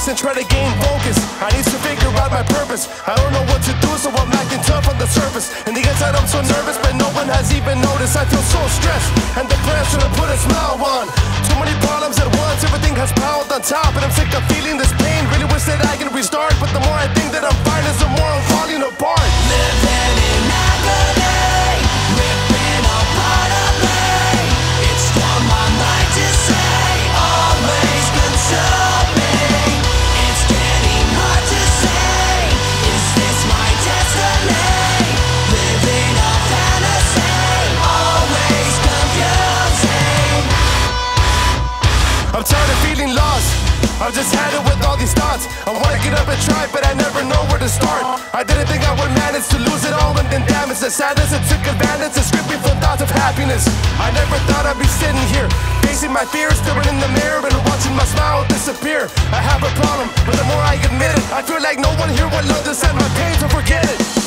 and try to gain focus. I need to figure out my purpose. I don't know what to do, so I'm acting tough on the surface. And the inside I'm so nervous, but no one has even noticed. I feel so stressed and depressed, trying to put a smile on. Too many problems at once, everything has piled on top. And I'm sick of feeling this pain, really wish that I can restart. But the more I think that I'm fine, is the more I'm falling apart. Living in agony, ripping apart of me. It's from my mind to say, always console me. It's getting hard to say, is this my destiny? Living a fantasy, always confusing. I'm tired of feeling lost. I've just had it with all these thoughts. I wanna get up and try, but I never know where to start. I didn't think I would manage to lose it all and then damage the sadness. It took advantage and stripped me from thoughts of happiness. I never thought I'd be sitting here, facing my fears, staring in the mirror and watching my smile disappear. I have a problem, but the more I admit it, I feel like no one here will understand my pain, so forget it.